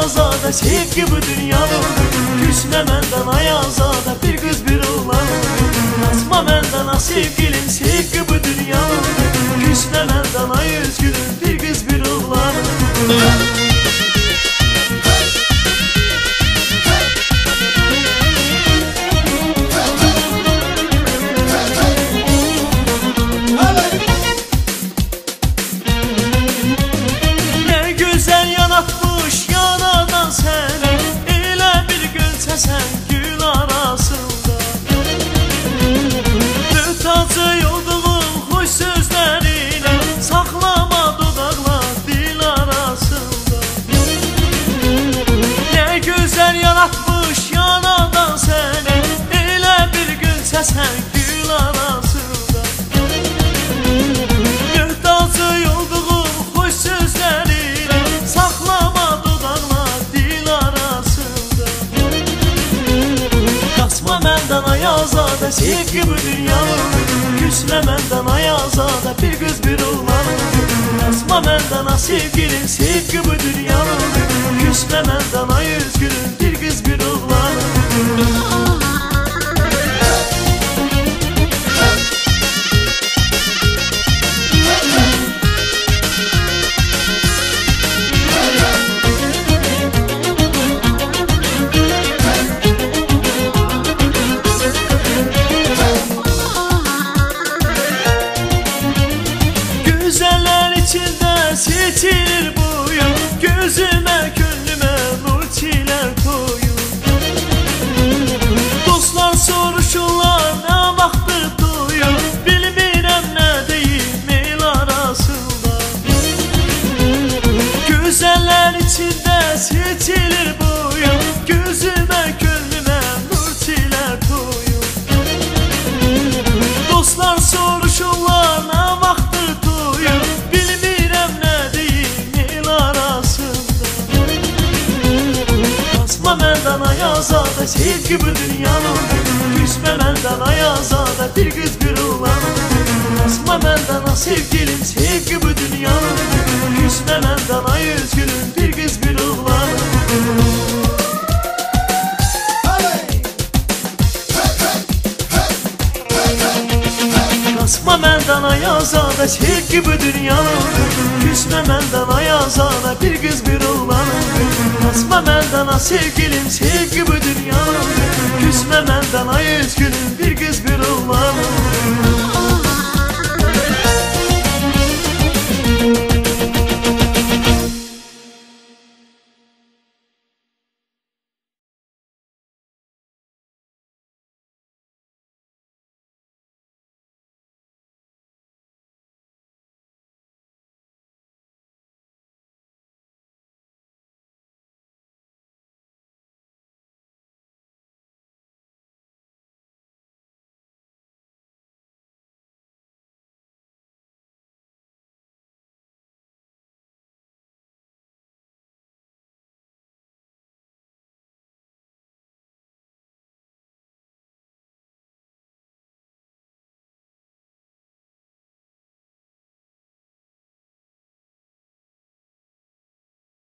ayazada, sevgi bu dünyanın. Küsme menden ayazada, bir kız bir oğlan. Yazma menden ha sevgilim, sevgi bu dünyanın. Küsme menden ay üzgünüm, bir kız bir oğlan. Ne güzel yanatmış yanadan seni, elə bir gülçəsən gül arasında. Mütacı olduğum hoş sözlərinə, saxlama dodaqlar dil arasında. Ne güzel yaratmış yanadan seni, elə bir gülçəsən gül arasında. Mühtacı olduğum hoş sözlərinə, saxlama dodaqlar dil arasında. Qaçma məndən ayazada, sevgi bu dünyanın. Küsme məndən ayazada, bir qız bir oğlan. Qaçma məndən ha sevgilim, sevgi bu dünyanın. Küsme məndən ay üzgünüm, bir qız bir oğlan. Güzeller içinde seçilir boyun, gözüme gönlüme nur çiler koyun. Dostlar soruşurlar ne vaxtdır doyun, bilmirəm ne deyim el arasında. Güzeller içinde seçilir boyun, gözüme gönlüme nur çiler koyun. Dostlar soruşurlar ne vaxtdır doyun, bilmirəm ne deyim el arasında. Qaçma məndən ayazada, sevgi bu dünyanın. Küsme məndən ayazada, bir qız bir oğlan. Qaçma məndən ha sevgilim, sevgi bu dünyanın. Küsme məndən ay üzgünüm, bir qız bir oğlan. Qaçma məndən ayazada, sevgi bu dünyanın. Küsme məndən ayazada, bir qız bir oğlan. Qaçma məndən ha sevgilim, sevgi bu dünyanın. Küsme məndən ay üzgünüm,